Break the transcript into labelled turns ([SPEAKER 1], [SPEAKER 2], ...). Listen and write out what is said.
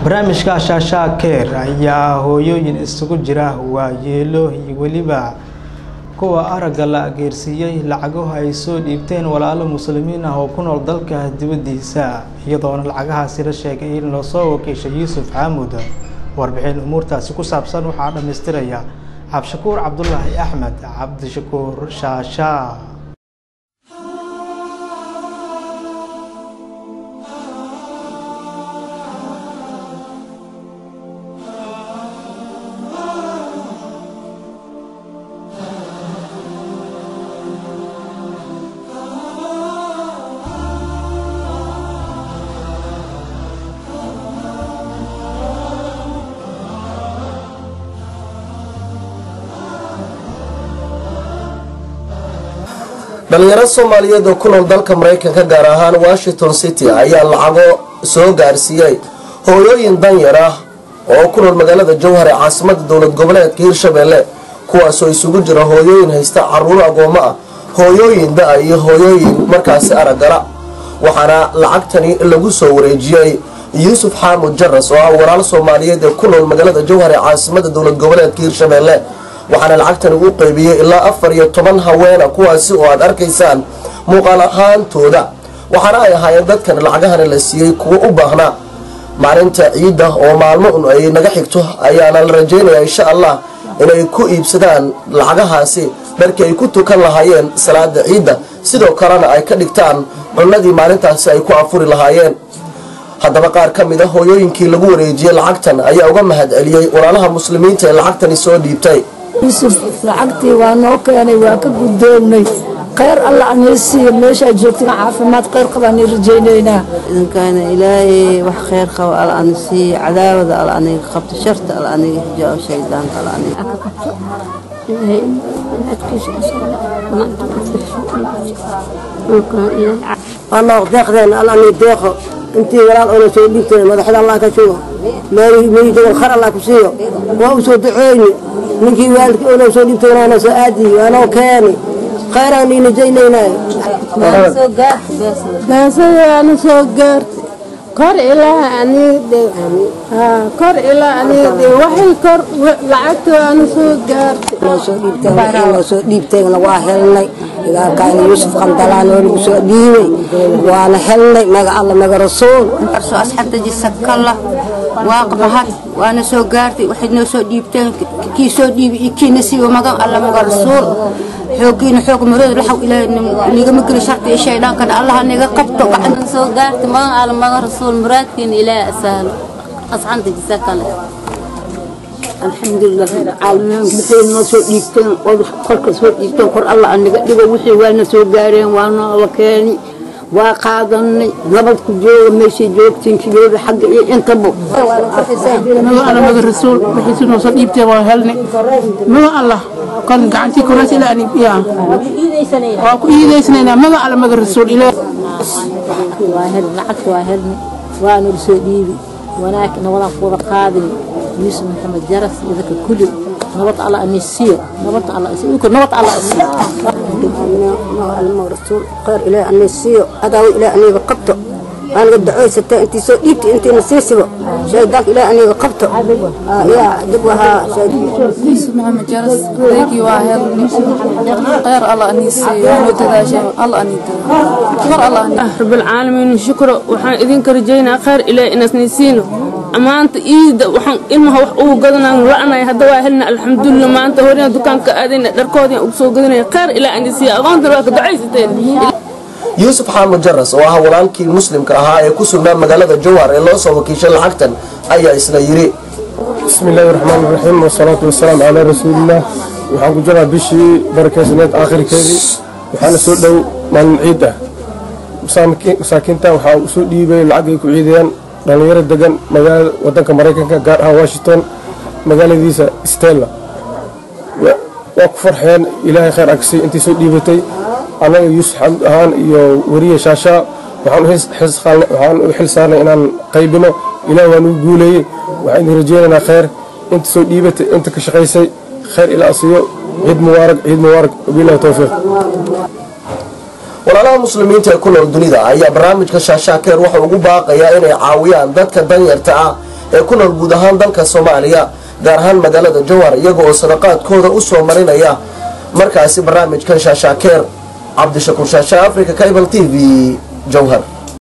[SPEAKER 1] barnaamijka shaashaa keer ayaa hooyooyin isugu jira waayeelo iyo weliba kuwa aragga la geersiiyay lacago ay soo dhiibteen walaalo muslimiin ah oo ku nool dalka dibadiisa iyadoona lacagahaasi la sheegay in loo soo wakiishay Yuusuf Xamuud warbixin umuurtaasi ku saabsan waxa dhameystiraya Cabdishakuur Cabdullaahi Axmed Cabdishakuur shaashaa
[SPEAKER 2] dhalinyaro Soomaaliyeed oo ku nool dalka Mareykanka gaar ahaan Washington City ayaa lacago soo gaarsiiyay hooyooyin danyar ah oo ku nool magaalada Jowhar ee caasimadda dowlad goboleedka Hirshabelle kuwaas oo isugu jira hooyooyin haysta caruur agoomo ah hooyooyin da iyo hooyooyin markaas aragala waxaana lacagtani lagu soo wareejiyay Yuusuf Xamuud Jaras oo walaal Soomaaliyeed oo ku nool magaalada Jowhar ee caasimadda dowlad goboleedka Hirshabelle waxaana lacagtan uu qaybiyay ilaa 14 haween kuwaas oo aad arkaysaan muuqaal ahaantooda waxaana ay ahaayeen dadkan lacagahan la siiyay kuwa u baahnaa maalinta ciida oo maalmo ay naga xigto ayaana la rajaynayaa insha Allah inay ku iibsadaan lacagahaasi markii ay ku tukan lahaayeen salaada ciida sidoo kalena ay ka dhigtaan cunadii maalintaasi ay ku afuri lahaayeen haddaba qaar ka mid ah hooyooyinkii lagu wareejiyay lacagtan ayaa uga mahad celiyay walaalaha muslimiinta ee lacagtani soo dhiibtay
[SPEAKER 3] Yuusuf lacagtii waa noo keenay waa ka guddoonnay khayr alla aan yeesiyo meesha joogtina caafimaad khayr qabaan rajaynayna
[SPEAKER 4] idankaana ilaahay wax khayr qabo alla aan si cadaawada alla aan qabto sharta alla aan hijaab shaydaan alla aan
[SPEAKER 3] ka qabto ilaahay adkiisa
[SPEAKER 4] Allah deeqdeen alla aan deeqo intii walaal oo soo dhigtay madaxda Allah ka joogo meeyay khayr Allah ku siiyo waa u soo duceeyay ninkii waalidka oo soo dhigtay inaan soo aadi waana keeni khayran in jaynayna soo gaartay kor ilaa aniga kor ilaa aniga waxay kor lacagta aan soo gaartay soo dhiibtay waa helnay ilaa kaan Yuusuf qandalaan oo soo dhiibay waana helnay maga Allah maga rasuul soo asxaabta jisakalla waaqbahat waana soo gaartay waxay noo soo dhiibteen kii soo dhiibay kii nasiib maga Allah maga rasuul xoogina xoog marada laxaw ilaahay niga magri sharti shaydaankan Allah niga qabto gacan
[SPEAKER 5] soo gaartay maga Allah maga rasuul muraadkin ilaa asal asxaabta jisakalla
[SPEAKER 4] alxamdulillah caalamiin waxay noo soo dhiibteen qorka soo dhiibteen kor Allah aniga dhigo wixii waana soo gaareen waana la keeni waa qaadanay nabad ku jooga meeshii joogtiin kiyada xagga iyo intaba
[SPEAKER 6] maga maga rasuul wixii noo soo dhiibtay waa helnay maga Allah kan gacantii koraas ilaa ani biya waa ku iideysnayna maga Allah maga rasuul ilaa
[SPEAKER 3] waa hel lacag waa helnay waana soo dhiibi wanaagna wada qura qaadin Yuusuf Maxamed Jaras idaka kulli nabad Allah anisiyo nabad Allah isiyo nabad Allah isiyo
[SPEAKER 4] الله رسول خير إلى أن يسيو أدعو إلى أن يقبته أنا قد دعوه ستة أنت سوئت أنت نسيسه شايدك إلى أن يقبته يا دبوها
[SPEAKER 5] Yuusuf Maxamed Jaras deegi waa hel khayr Allah anisi wadadaasha Allah anita mar Allah
[SPEAKER 7] rabbil alamin shukro waxaan idin ka rajaynaa khayr ilaa inasnisiino amaanta iida waxaan ilmaha wax ugu gadanaan la'anay hadda waa helna alxamdulillah maanta horena dukaanka aadayna dharkoodii ugu soo gadanay khayr ilaa anisi aqoonta waa ka ducaysateen
[SPEAKER 2] Yuusuf Xamuud Jaras oo ah walaalkii muslimka ahaa ee ku sugnaa magaalada Jowhar ee loo soo wakiishay lacagtan ayaa isla yiri
[SPEAKER 8] bismillaahir rahmaanir rahiim wa salaatu wa salaam ala rasuulillah waxaan ku jiraa bishii barakeysaneed aakhirkeedii waxaana soo dhow maalin ciid ah masaakiinta waxaa u soo dhiibay lacag ay ku ciidayaan dhalinyaro degan magaalada wadanka Mareykanka gaar ahaan Washington magaaladiisa Stella waa ku farxeen ilaahay khayr agsi intii soo dhiibatay anaga Yuusuf Xamuud ahaan iyo wariye shaashaa waxaan u xil saarnay inaan qaybino ilaahay waa nagu guuleeyay waxaan idin rajaynaynaa khayr inta soo dhiibatay inta ka shaqaysay khayr ilaa asiyo ciid mubaarak wabillahi tawfiiq
[SPEAKER 2] walaalaha muslimiinta ee ku nool dunida ayaa barnaamijka shaashaa keer waxa ugu baaqayaa inay caawiyaan dadka danyarta ah ee ku nool guud ahaan dalka Soomaaliya gaar ahaan magaalada Jowhar iyaga oo sadaqaadkooda u soo marinaya markaasi barnaamijkan Shaashakeer Cabdishakuur Shaasha Africa Cable TV Jowhar.